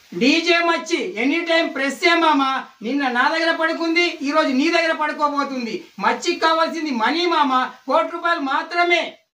DJ మచ్చి any time press ఏ మామ. నిన్న నా దగ్గర పడుకుంది, ఈ రోజు నీ దగ్గర పడుకోబోతుంది. మచ్చికి కావాల్సింది మనీ మామ, ₹1 మాత్రమే.